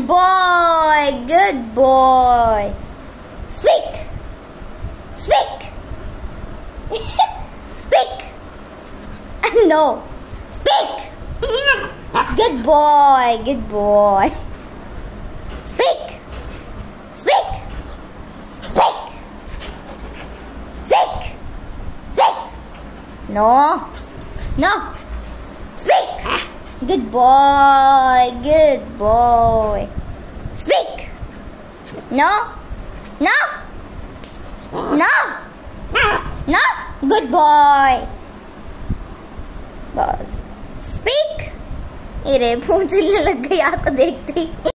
Good boy. Good boy. Speak. Speak. Speak. No. Speak. Good boy. Good boy. Speak. Speak. Speak. Speak. Speak. No. No. Speak. Good boy. Good boy. Speak. No. No. No. No. Good boy. बस. Speak. अरे पूंछ लग गई आपको देखते ही.